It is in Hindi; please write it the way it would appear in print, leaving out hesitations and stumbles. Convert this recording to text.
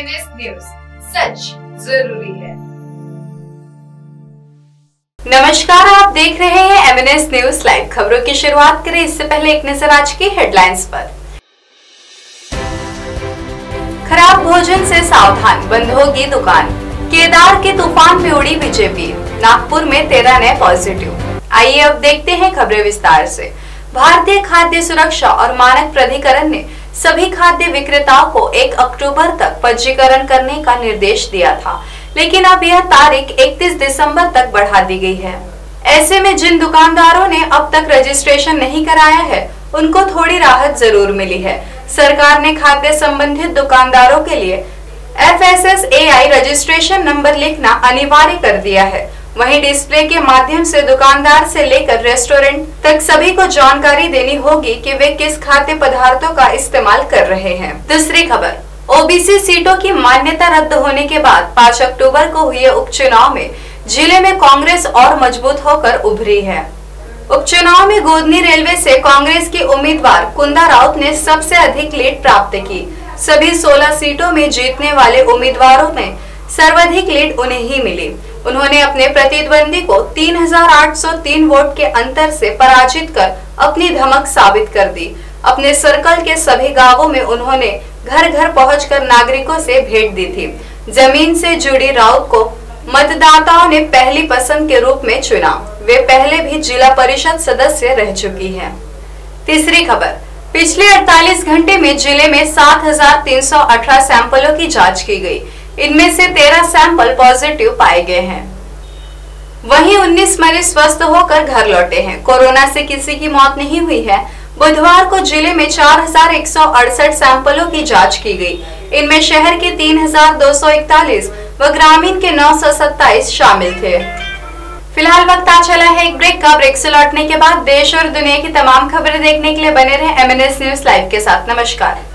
एमएनएस न्यूज, सच जरूरी है। नमस्कार, आप देख रहे हैं एमएनएस न्यूज लाइव। खबरों की शुरुआत करें इससे पहले एक नजर आज की हेडलाइंस पर। खराब भोजन से सावधान, बंद होगी दुकान। केदार के तूफान में उड़ी बीजेपी, नागपुर में 13 नए पॉजिटिव। आइए अब देखते हैं खबरें विस्तार से। भारतीय खाद्य सुरक्षा और मानक प्राधिकरण ने सभी खाद्य विक्रेताओं को 1 अक्टूबर तक पंजीकरण करने का निर्देश दिया था, लेकिन अब यह तारीख 31 दिसंबर तक बढ़ा दी गई है। ऐसे में जिन दुकानदारों ने अब तक रजिस्ट्रेशन नहीं कराया है, उनको थोड़ी राहत जरूर मिली है। सरकार ने खाद्य संबंधित दुकानदारों के लिए FSSAI रजिस्ट्रेशन नंबर लिखना अनिवार्य कर दिया है। वहीं डिस्प्ले के माध्यम से दुकानदार से लेकर रेस्टोरेंट तक सभी को जानकारी देनी होगी कि वे किस खाद्य पदार्थों का इस्तेमाल कर रहे हैं। दूसरी खबर, ओबीसी सीटों की मान्यता रद्द होने के बाद 5 अक्टूबर को हुए उपचुनाव में जिले में कांग्रेस और मजबूत होकर उभरी है। उपचुनाव में गोदनी रेलवे से कांग्रेस के उम्मीदवार कुंदा राउत ने सबसे अधिक लीड प्राप्त की। सभी 16 सीटों में जीतने वाले उम्मीदवारों में सर्वाधिक लीड उन्हें ही मिली। उन्होंने अपने प्रतिद्वंदी को 3803 वोट के अंतर से पराजित कर अपनी धमक साबित कर दी। अपने सर्कल के सभी गांवों में उन्होंने घर घर पहुंचकर नागरिकों से भेंट दी थी। जमीन से जुड़ी राउत को मतदाताओं ने पहली पसंद के रूप में चुना। वे पहले भी जिला परिषद सदस्य रह चुकी हैं। तीसरी खबर, पिछले 48 घंटे में जिले में 7318 सैंपलों की जांच की गई। इनमें से 13 सैंपल पॉजिटिव पाए गए हैं। वहीं 19 मरीज स्वस्थ होकर घर लौटे हैं। कोरोना से किसी की मौत नहीं हुई है। बुधवार को जिले में 4168 सैंपलों की जांच की गई। इनमें शहर के 3241 व ग्रामीण के 927 शामिल थे। फिलहाल वक्त आ चला है एक ब्रेक का। ब्रेक से लौटने के बाद देश और दुनिया की तमाम खबरें देखने के लिए बने रहे एमएनएस न्यूज लाइव के साथ। नमस्कार।